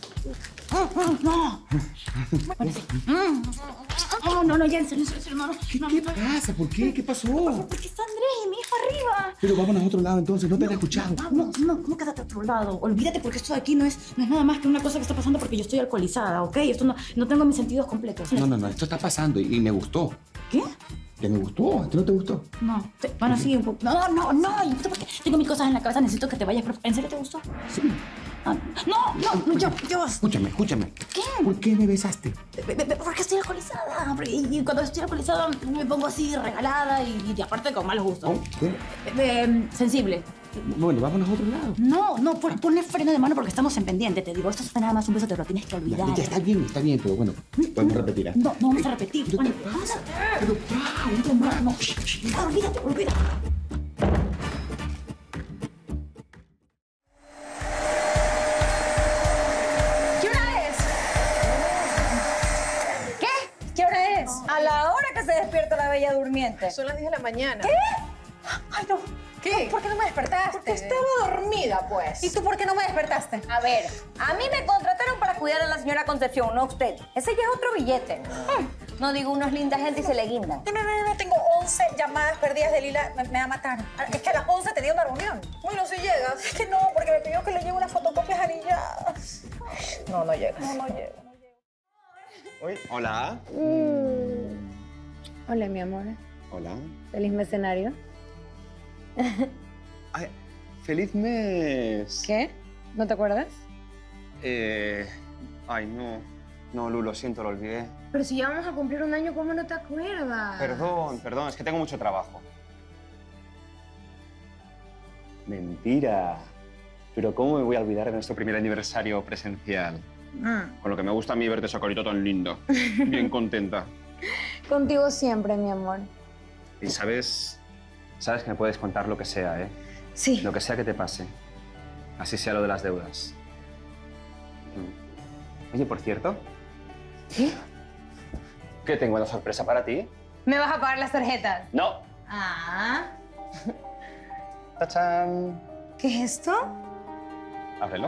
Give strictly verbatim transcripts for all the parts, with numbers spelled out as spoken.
No. No, no, no, ya en serio, en serio, no, no. ¿Qué, ¿Qué pasa? ¿Por qué? ¿Qué pasó? Porque está Andrés y mi hijo arriba. Pero vámonos a otro lado entonces, no te han escuchado. No, no, ¿cómo quédate a otro lado? Olvídate porque esto de aquí no es, no es nada más que una cosa que está pasando porque yo estoy alcoholizada, ¿ok? Esto no, no tengo mis sentidos completos. No, no, no, esto está pasando y, y me gustó. ¿Qué? ¿Que me gustó? ¿A ti no te gustó? No. Te, bueno, sí, un poco. No, no, no. ¿Y por qué? Tengo mil cosas en la cabeza, necesito que te vayas. ¿En serio te gustó? Sí. Ah, no, no, no, yo, yo. Escúchame, escúchame. ¿Qué? ¿Por qué me besaste? Porque estoy alcoholizada. Y cuando estoy alcoholizada me pongo así regalada y, y aparte con malos gustos. ¿Oh? ¿Qué? Eh, sensible. Bueno, vámonos a otro lado. No, no, pon, ponle freno de mano porque estamos en pendiente. Te digo, esto es nada más un beso, te lo tienes que olvidar. Ya, ya está bien, está bien, pero bueno, podemos repetir. ¿eh? No, no vamos a repetir. ¿Pero qué pasa? Pero ya, no, no, no. Ah, olvídate, olvídate. ¿Qué hora es? ¿Qué? ¿Qué hora es? A la hora que se despierta la bella durmiente. Son las diez de la mañana. ¿Qué? Ay, no. ¿Qué? ¿Por qué no me despertaste? Porque estaba dormida, pues. ¿Y tú por qué no me despertaste? A ver, a mí me contrataron para cuidar a la señora Concepción, no a usted. Ese ya es otro billete. No digo, uno es linda gente y se le guinda. No, no, no, no, tengo once llamadas perdidas de Lila. Me, me va a matar. Es que a las once tenía una reunión. Bueno, si llegas. Es que no, porque me pidió que le lleve unas fotocopias anilladas. No, no llegas. No, no llego. Uy, hola. Mm. Hola, mi amor. Hola. Feliz mecenario. Ay, feliz mes. ¿Qué? ¿No te acuerdas? Eh... Ay, no. No, Lu, lo siento, lo olvidé. Pero si ya vamos a cumplir un año, ¿cómo no te acuerdas? Perdón, perdón, es que tengo mucho trabajo. Mentira. Pero ¿cómo me voy a olvidar de nuestro primer aniversario presencial? Mm. Con lo que me gusta a mí verte esa carita tan linda. Bien contenta. Contigo siempre, mi amor. Y sabes... Sabes que me puedes contar lo que sea, ¿eh? Sí. Lo que sea que te pase. Así sea lo de las deudas. Oye, por cierto... ¿Sí? ¿Qué tengo una sorpresa para ti? ¿Me vas a pagar las tarjetas? No. Ah. ¡Tachán! ¿Qué es esto? Ábrelo.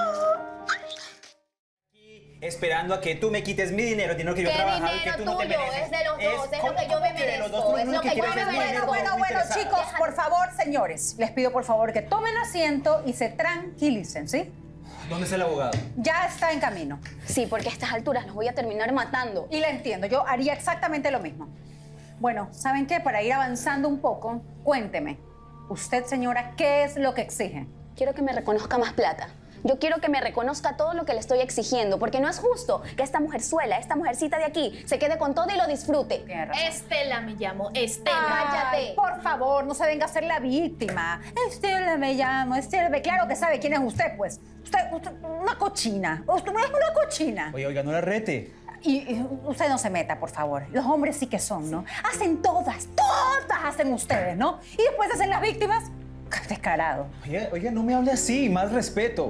Esperando a que tú me quites mi dinero, dinero que yo he ¿Qué trabajado y dinero que tú no te tuyo? mereces. Es de los dos, es lo ¿cómo- que yo cómo me que de los dos? merezco, Tú es lo lo único que yo quieres me es dinero, merezco. tú Bueno, no me bueno, interesas. chicos, por favor, señores, les pido por favor que tomen asiento y se tranquilicen, ¿sí? ¿Dónde está el abogado? Ya está en camino. Sí, porque a estas alturas los voy a terminar matando. Y la entiendo, yo haría exactamente lo mismo. Bueno, ¿saben qué? Para ir avanzando un poco, cuénteme. Usted, señora, ¿qué es lo que exige? Quiero que me reconozca más plata. Yo quiero que me reconozca todo lo que le estoy exigiendo, porque no es justo que esta mujerzuela, esta mujercita de aquí, se quede con todo y lo disfrute. Tiene razón. Estela me llamo, Estela. Cállate. Ay, por favor, no se venga a ser la víctima. Estela me llamo, Estela me... Claro que sabe quién es usted, pues. Usted, usted una cochina. Usted es una cochina. Oye, oiga, no la rete. Y, y usted no se meta, por favor. Los hombres sí que son, ¿no? Hacen todas, todas hacen ustedes, ¿no? Y después hacen las víctimas. Descarado. Oye, oiga, no me hable así, más respeto.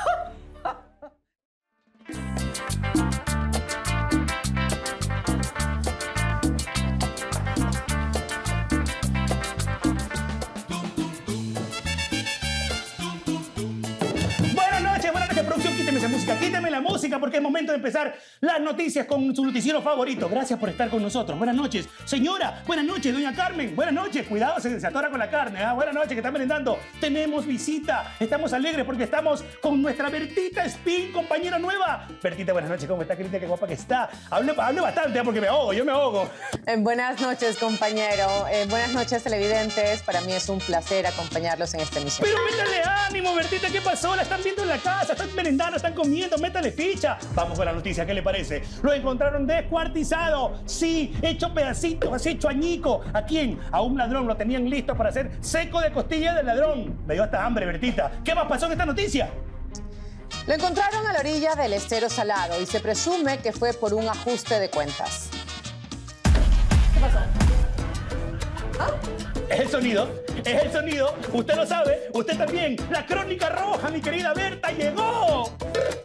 Buenas noches, buenas noches, producción. Quíteme esa música, quíteme la música porque es momento de empezar las noticias con su noticiero favorito. Gracias por estar con nosotros. Buenas noches, señora. Buenas noches, doña Carmen. Buenas noches. Cuidado, se, se atora con la carne. ¿eh? Buenas noches, que están merendando. Tenemos visita. Estamos alegres porque estamos con nuestra Bertita Spin, compañera nueva. Bertita, buenas noches. ¿Cómo está, querida? Qué guapa que está. Hable, hable bastante ¿eh? porque me ahogo, yo me ahogo. Eh, buenas noches, compañero. Eh, buenas noches, televidentes. Para mí es un placer acompañarlos en esta emisión. Pero métale ánimo, Bertita. ¿Qué pasó? La están viendo en la casa. Están merendando, están comiendo. Métale ficha. Vamos con la noticia. ¿Qué le parece? Lo encontraron descuartizado. Sí, hecho pedacitos, así hecho añico. ¿A quién? A un ladrón. Lo tenían listo para hacer seco de costilla del ladrón. Me dio hasta hambre, Bertita. ¿Qué más pasó en esta noticia? Lo encontraron a la orilla del estero Salado y se presume que fue por un ajuste de cuentas. ¿Qué pasó? ¿Ah? Es el sonido, es el sonido. Usted lo sabe, usted también. La crónica roja, mi querida Berta, llegó.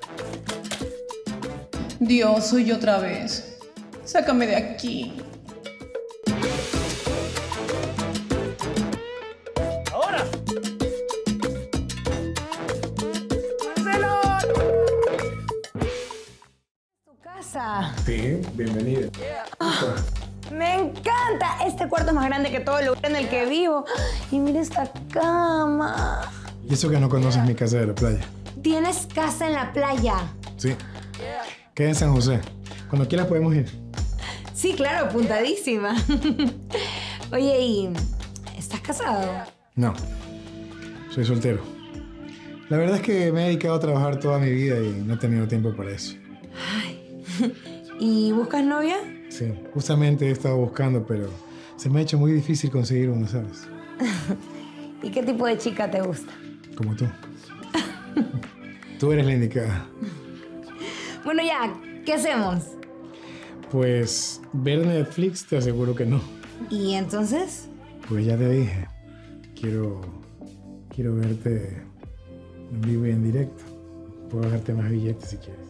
Dios, soy yo otra vez. Sácame de aquí. Ahora. Marcelo. casa. Sí, bienvenido. Oh, me encanta. Este cuarto es más grande que todo el lugar en el que vivo. Y mira esta cama. Y eso que no conoces mi casa de la playa. ¿Tienes casa en la playa? Sí. Queda en San José. Cuando quieras podemos ir. Sí, claro, apuntadísima. Oye, ¿y estás casado? No. Soy soltero. La verdad es que me he dedicado a trabajar toda mi vida y no he tenido tiempo para eso. Ay. ¿Y buscas novia? Sí, justamente he estado buscando, pero se me ha hecho muy difícil conseguir una, ¿sabes? ¿Y qué tipo de chica te gusta? Como tú. Tú eres la indicada. Bueno, ya, ¿qué hacemos? Pues ver Netflix te aseguro que no. ¿Y entonces? Pues ya te dije. Quiero... Quiero verte en vivo y en directo. Puedo darte más billetes si quieres.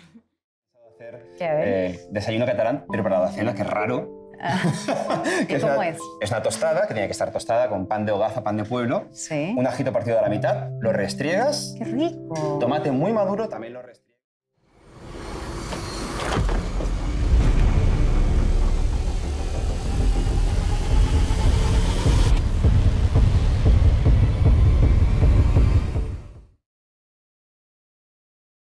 Eh, desayuno catalán, pero para la cena, que raro. ¿Y cómo una, es? Es una tostada, que tiene que estar tostada con pan de hogaza, pan de pueblo. Sí. Un ajito partido a la mitad, lo restriegas. ¡Qué rico! Tomate muy maduro, también lo restriegas.